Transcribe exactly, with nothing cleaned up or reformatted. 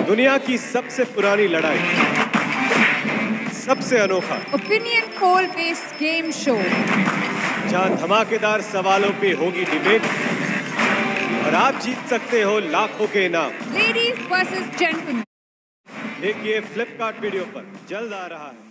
दुनिया की सबसे पुरानी लड़ाई, सबसे अनोखा opinion poll based game show, जहां धमाकेदार सवालों पे होगी डिबेट और आप जीत सकते हो लाखों के इनाम। Ladies versus gentleman. देखिए फ्लिपकार्ट वीडियो पर, जल्द आ रहा है।